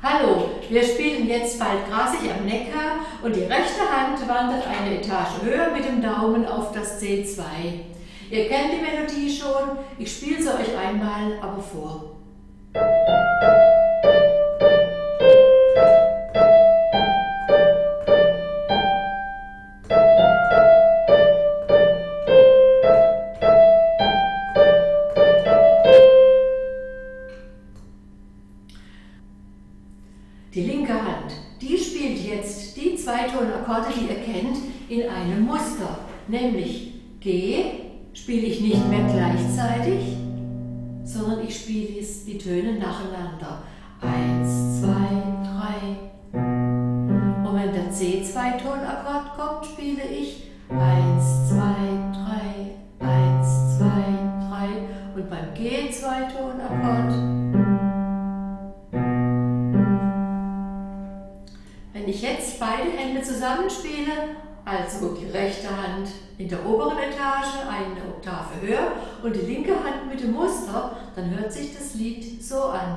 Hallo, wir spielen jetzt bald Grasig am Neckar und die rechte Hand wandert eine Etage höher mit dem Daumen auf das C2. Ihr kennt die Melodie schon, ich spiele sie euch einmal aber vor. Die linke Hand, die spielt jetzt die Zweitonakkorde, die ihr kennt, in einem Muster. Nämlich G spiele ich nicht mehr gleichzeitig, sondern ich spiele die Töne nacheinander. 1, 2, 3. Und wenn der C-Zweitonakkord kommt, spiele ich 1, 2, 3, 1, 2, 3. Und beim G-Zweitonakkord, wenn ich jetzt beide Hände zusammenspiele, also die rechte Hand in der oberen Etage, eine Oktave höher und die linke Hand mit dem Muster, dann hört sich das Lied so an.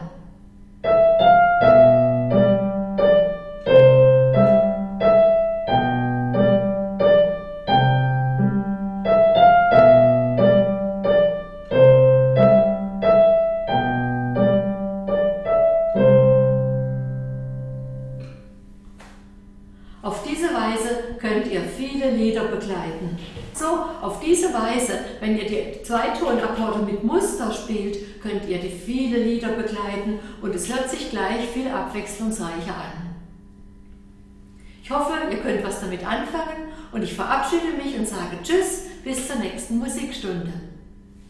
Auf diese Weise könnt ihr viele Lieder begleiten. So, auf diese Weise, wenn ihr die Zweitonakkorde mit Muster spielt, könnt ihr die viele Lieder begleiten und es hört sich gleich viel abwechslungsreicher an. Ich hoffe, ihr könnt was damit anfangen und ich verabschiede mich und sage Tschüss, bis zur nächsten Musikstunde.